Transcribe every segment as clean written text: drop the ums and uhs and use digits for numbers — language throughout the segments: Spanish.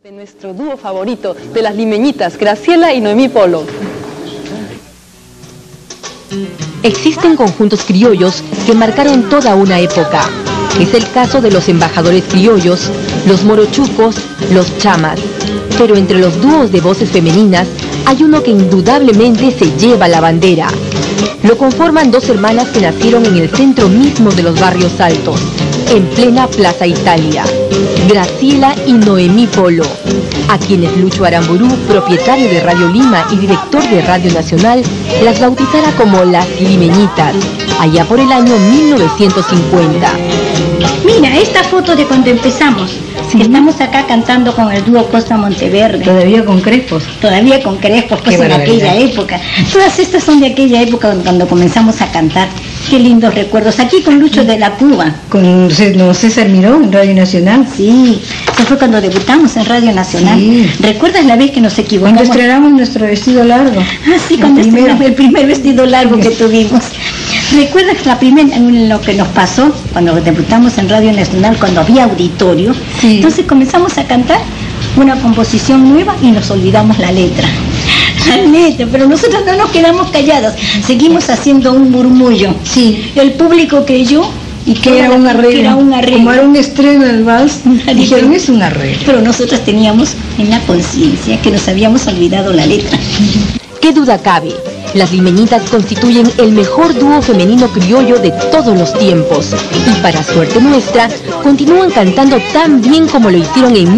De nuestro dúo favorito, de las limeñitas, Graciela y Noemí Polo. Existen conjuntos criollos que marcaron toda una época. Es el caso de los embajadores criollos, los morochucos, los chamas. Pero entre los dúos de voces femeninas hay uno que indudablemente se lleva la bandera. Lo conforman dos hermanas que nacieron en el centro mismo de los barrios altos, en plena Plaza Italia, Graciela y Noemí Polo, a quienes Lucho Aramburú, propietario de Radio Lima y director de Radio Nacional, las bautizara como las limeñitas, allá por el año 1950. Mira, esta foto de cuando empezamos. Sí. Estamos acá cantando con el dúo Costa Monteverde. ¿Todavía con Crespos? Todavía con Crespos, pues en aquella época. Todas estas son de aquella época cuando comenzamos a cantar. Qué lindos recuerdos. Aquí con Lucho de la Cuba. Con César Miró en Radio Nacional. Sí, eso fue cuando debutamos en Radio Nacional. Sí. ¿Recuerdas la vez que nos equivocamos? Cuando estrenamos nuestro vestido largo. Ah, sí, cuando estrenamos el primer vestido largo que tuvimos. ¿Recuerdas lo que nos pasó cuando debutamos en Radio Nacional, cuando había auditorio? Sí. Entonces comenzamos a cantar una composición nueva y nos olvidamos la letra. La letra, pero nosotros no nos quedamos callados, seguimos haciendo un murmullo. Sí. El público creyó y que era un arreglo. Como era un estreno del vals, dijeron es un arreglo. Pero nosotros teníamos en la conciencia que nos habíamos olvidado la letra. ¿Qué duda cabe? Las limeñitas constituyen el mejor dúo femenino criollo de todos los tiempos y para suerte nuestra continúan cantando tan bien como lo hicieron en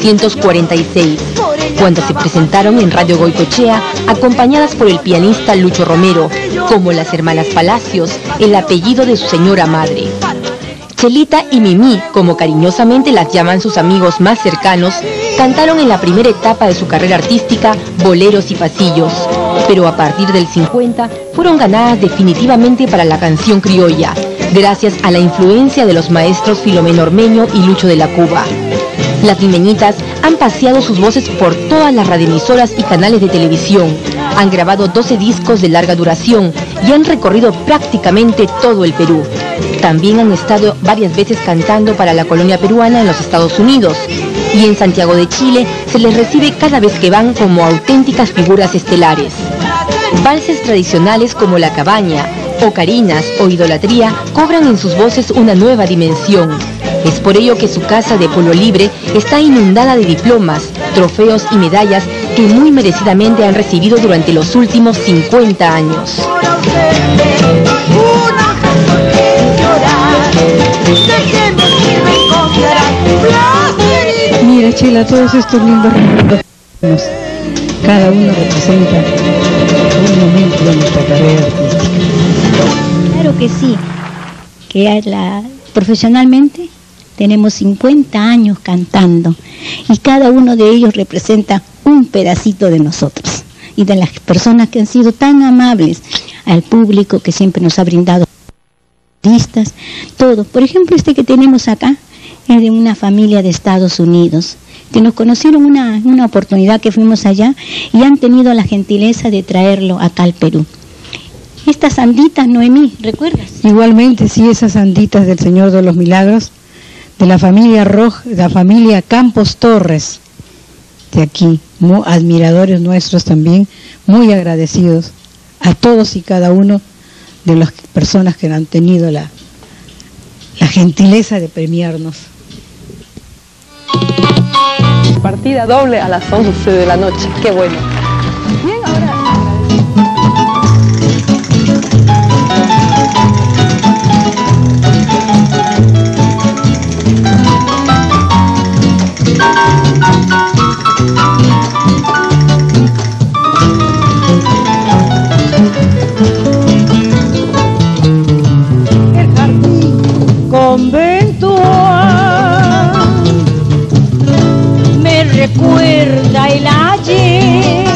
1946, cuando se presentaron en Radio Goicoechea acompañadas por el pianista Lucho Romero, como las hermanas Palacios, el apellido de su señora madre. Chelita y Mimi, como cariñosamente las llaman sus amigos más cercanos, cantaron en la primera etapa de su carrera artística boleros y pasillos, pero a partir del 50 fueron ganadas definitivamente para la canción criolla, gracias a la influencia de los maestros Filomeno Ormeño y Lucho de la Cuba. Las limeñitas han paseado sus voces por todas las radioemisoras y canales de televisión, han grabado 12 discos de larga duración y han recorrido prácticamente todo el Perú. También han estado varias veces cantando para la colonia peruana en los Estados Unidos, y en Santiago de Chile se les recibe cada vez que van como auténticas figuras estelares. Valses tradicionales como La Cabaña, Ocarinas o Idolatría cobran en sus voces una nueva dimensión. Es por ello que su casa de Pueblo Libre está inundada de diplomas, trofeos y medallas que muy merecidamente han recibido durante los últimos 50 años. Mira, Chela, todos estos lindos recuerdos, cada uno representa un momento de nuestra carrera artística. Claro que sí, que profesionalmente tenemos 50 años cantando y cada uno de ellos representa un pedacito de nosotros y de las personas que han sido tan amables, al público que siempre nos ha brindado artistas, todo. Por ejemplo, este que tenemos acá es de una familia de Estados Unidos, que nos conocieron una oportunidad que fuimos allá y han tenido la gentileza de traerlo acá al Perú. Estas sanditas, Noemí, ¿recuerdas? Igualmente, sí, esas sanditas del Señor de los Milagros, de la familia de la familia Campos Torres, de aquí, muy admiradores nuestros también, muy agradecidos a todos y cada uno de las personas que han tenido la gentileza de premiarnos. Partida doble a las 11 de la noche, qué bueno. Bien, ahora... El jardín conventual me recuerda el ayer,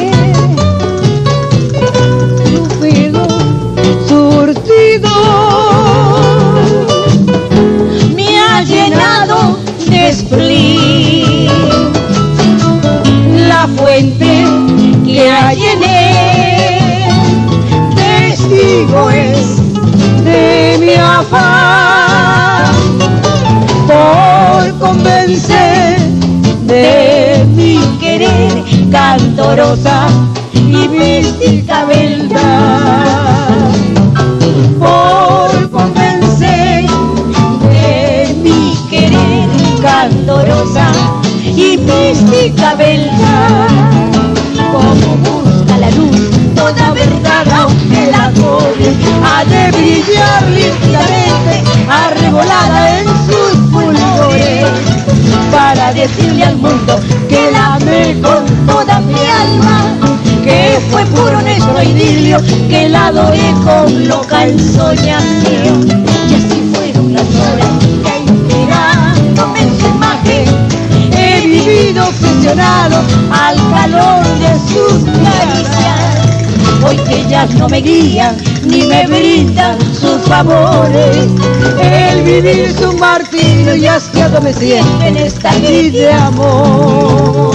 candorosa y mística beldad. Por convencer de mi querer candorosa y mística beldad, como busca la luz toda verdad, aunque la joven ha de brillar limpiamente, arrebolada en sus fulgores, para decirle al mundo que la amé con toda mi alma, que fue puro nuestro idilio, que la adoré con loca ensoñación. Y así fueron las horas que inspirándome en su imagen he vivido obsesionado al calor de sus caricias. Hoy que ellas no me guían ni me brindan sus favores, el vivir es un martirio y asqueado me siento en esta lid de amor.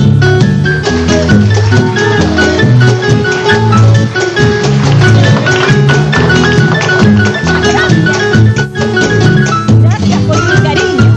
Gracias por su cariño.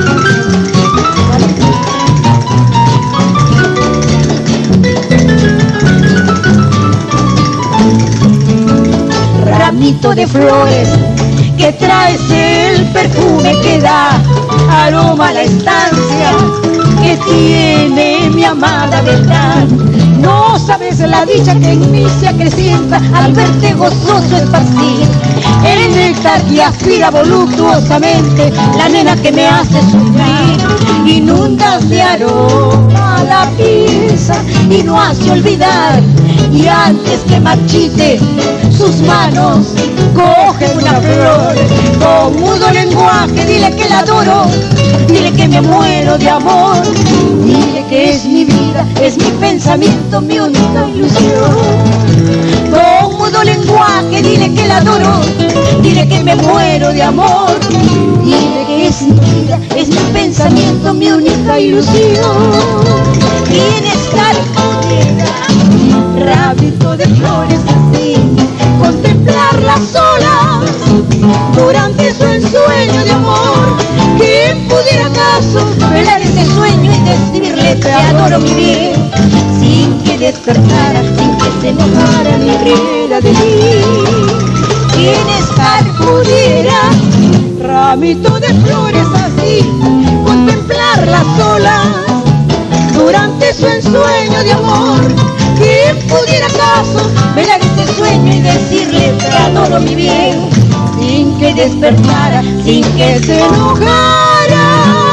Ramito de flores que traes el perfume que da aroma a la estancia que tiene mi amada verdad. No sabes la dicha que en mí se acrecienta al verte gozoso esparcir el néctar que aspira voluptuosamente la nena que me hace sufrir. Inundas de aroma la pieza y no hace olvidar, y antes que marchite sus manos coge una flor con mudo lenguaje. Dile que la adoro, dile que me muero de amor, dile que es mi vida, es mi pensamiento, mi única ilusión. Con mudo lenguaje dile que la adoro, dile que me muero de amor, dile que es mi vida, es mi pensamiento, mi única ilusión. Tienes tal pudiera, ramito de flores así, contemplarlas solas durante su ensueño de amor. ¿Quién pudiera acaso velar ese sueño y decirle te adoro mi bien, sin que despertara, sin que se enojara ni riera de mí? ¿Quién tal pudiera, ramito de flores así, contemplarlas solas durante su ensueño de amor? ¿Quién pudiera acaso velar este sueño y decirle te adoro mi bien, sin que despertara, sin que se enojara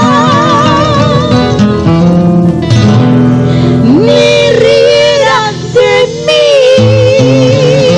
ni riera de mí?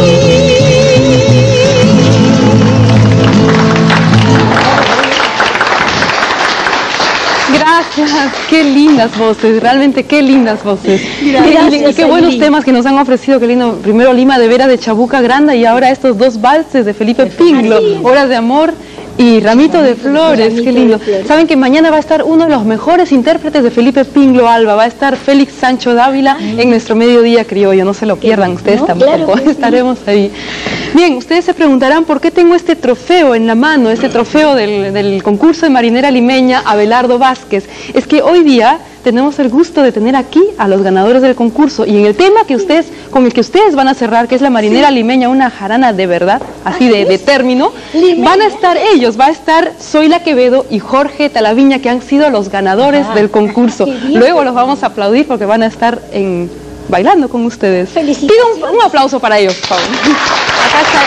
Gracias, qué lindas voces, realmente qué lindas voces. Gracias, y qué buenos temas que nos han ofrecido, qué lindo. Primero Lima de Vera de Chabuca Granda y ahora estos dos valses de Felipe Pinglo, Horas de Amor y Ramito de Flores, qué lindo. Saben que mañana va a estar uno de los mejores intérpretes de Felipe Pinglo Alba, va a estar Félix Sancho Dávila en nuestro mediodía criollo, no se lo pierdan ustedes tampoco, claro estaremos ahí. Bien, ustedes se preguntarán por qué tengo este trofeo en la mano, este trofeo del concurso de marinera limeña Abelardo Vázquez. Es que hoy día tenemos el gusto de tener aquí a los ganadores del concurso y en el tema que ustedes, con el que ustedes van a cerrar, que es la marinera limeña, una jarana de verdad, así de término, van a estar ellos, va a estar Zoila Quevedo y Jorge Talaviña, que han sido los ganadores del concurso. Luego los vamos a aplaudir porque van a estar bailando con ustedes. Pido un aplauso para ellos, por favor. Acá está.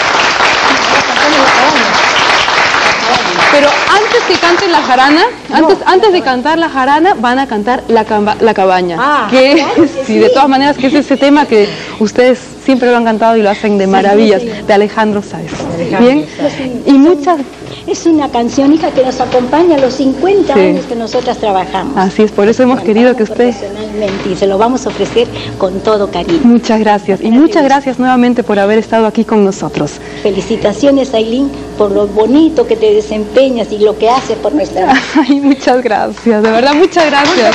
Pero antes que canten la jarana, antes de cantar la jarana, van a cantar la cabaña. Que claro, sí, de todas maneras, que es ese tema que ustedes siempre lo han cantado y lo hacen de maravillas, de Alejandro Sáez. Bien, y muchas... Es una canción, hija, que nos acompaña a los 50 años que nosotras trabajamos. Así es, por eso hemos querido que usted... Profesionalmente, y se lo vamos a ofrecer con todo cariño. Muchas gracias, y muchas gracias nuevamente por haber estado aquí con nosotros. Felicitaciones, Ailín, por lo bonito que te desempeñas y lo que haces por nuestra... Ay, muchas gracias, de verdad, muchas gracias.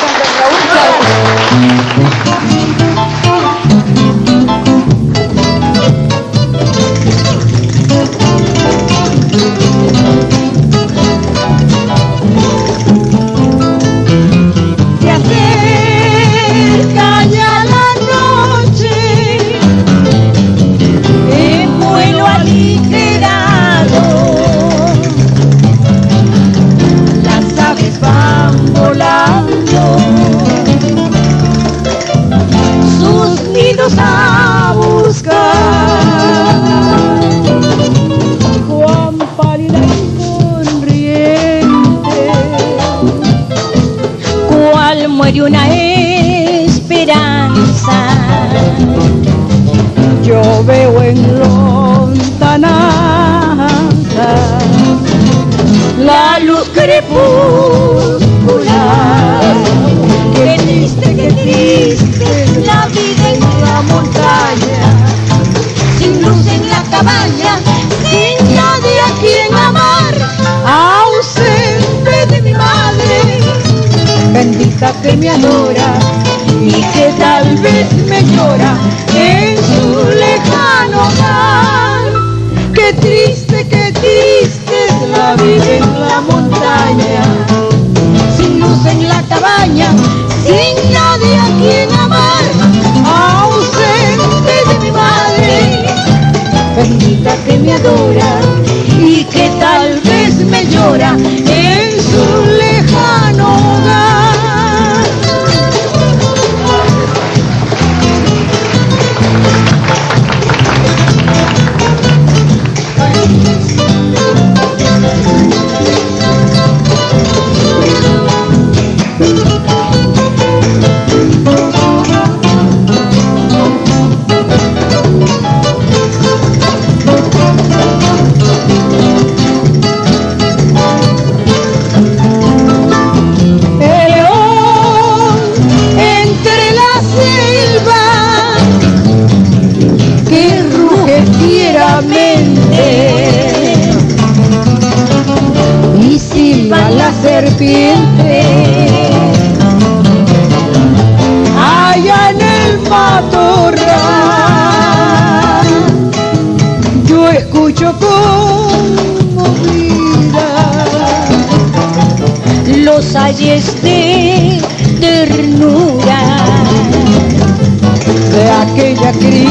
Se acerca ya la crepuscular. Qué triste es la vida en la montaña, sin luz en la cabaña, sin nadie a quien amar, ausente de mi madre, bendita que me adora y que tal vez me llora en su lejano hogar. Qué triste es la vida en la montaña, sin luz en la cabaña, sin nadie a quien amar, ausente de mi madre, bendita que me adora y que tal vez me llora en su lejano hogar. Y silba la serpiente allá en el matorral. Yo escucho conmovida los ayes de ternura de aquella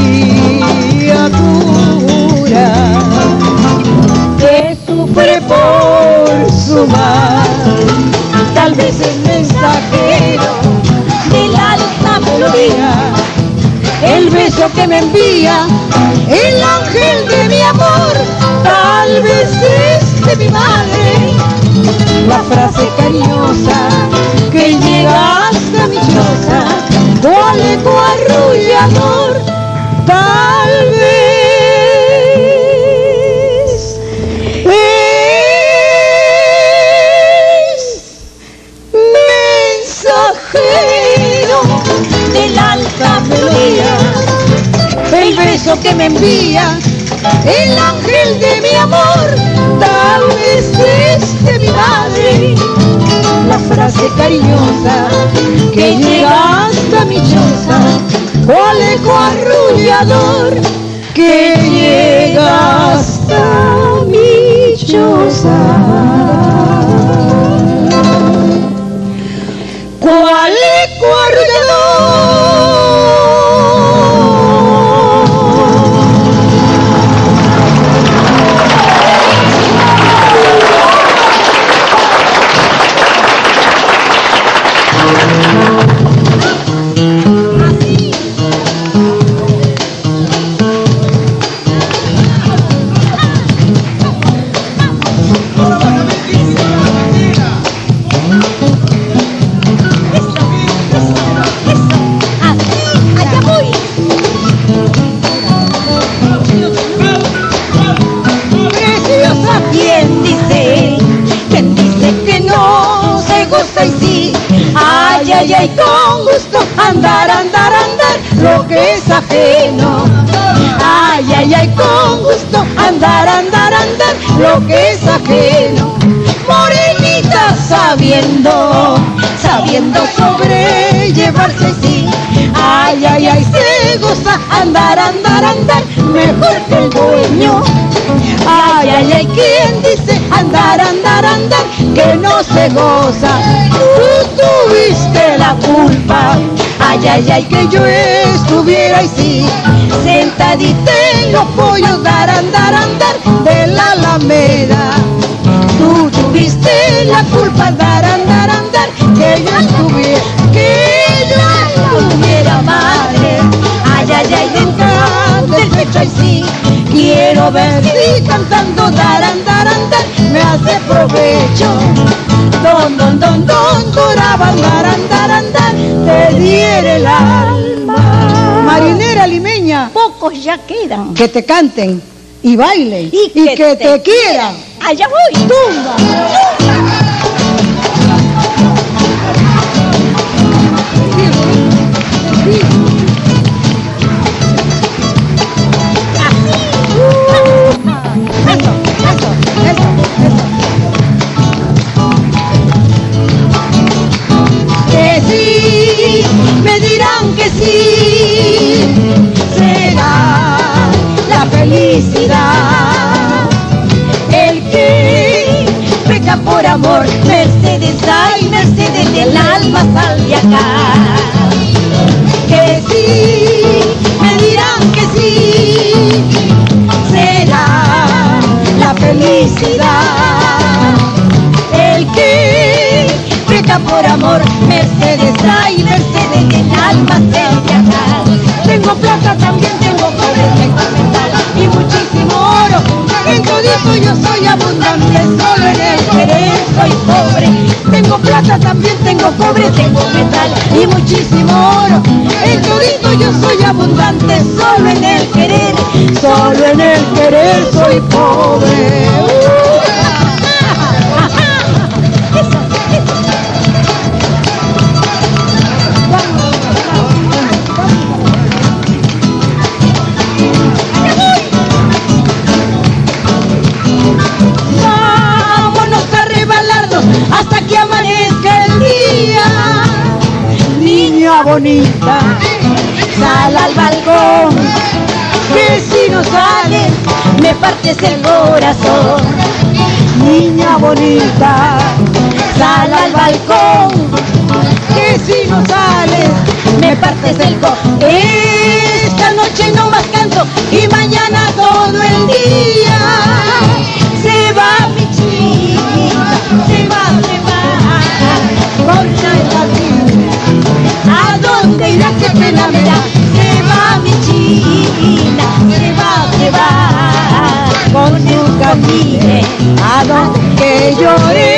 criatura que sufre por su mal. Tal vez el mensajero del alta melodía, el beso que me envía el ángel de mi amor, tal vez es de mi madre, la frase cariñosa que llega hasta mi choza, cual eco arrullador, tal vez es mensajero del alta melodía, el beso que me envía el ángel de mi amor, tal vez es de mi madre, la frase cariñosa que llega hasta mi choza, cual eco arrullador que llega hasta mi choza, cual eco arrullador. Ay, ay, ay, con gusto andar, andar, andar, lo que es ajeno. Ay, ay, ay, con gusto andar, andar, andar, lo que es ajeno. Morenita sabiendo, sabiendo sobrellevarse, sí. Ay, ay, ay, se goza andar, andar, andar, mejor que el dueño. Ay, ay, ay, ¿quién dice andar, andar, andar, que no se goza? Tú tuviste la culpa. Ay, ay, ay, que yo estuviera y sí, sentadita en los pollos, dar, andar, andar, de la Alameda. Tú tuviste la culpa, dar, andar, andar, que yo estuviera, madre. Ay, ay, ay, dentro del pecho, ay, sí, quiero verte cantando, dar, andar, andar, me hace provecho. Don, don, don, don, doraba, andar, andar, andar, te diera el alma. Marinera limeña, Pocos ya quedan. que te canten y bailen Y que te quieran. Allá voy. Tumba. amor. Mercedes, ay Mercedes, del alma sal de acá. Que sí, me dirán que sí, será la felicidad. El que peca por amor, Mercedes, ay Mercedes, del alma sal de acá. Tengo plata, también tengo cobre, tengo metal y muchísimo oro. En todito yo soy abundante, solo en el querer soy pobre. Tengo plata, también tengo cobre, tengo metal y muchísimo oro. En todito yo soy abundante, solo en el querer soy pobre. Hasta que amanezca el día. Niña bonita, sal al balcón, que si no sales me partes el corazón. Niña bonita, sal al balcón, que si no sales me partes el corazón. Esta noche no más canto y mañana todo el día. Se va mi chiquita, se va, con ¿a dónde irá? Qué pena me da. Se va mi chiquita, se va, con su camine, a donde lloré.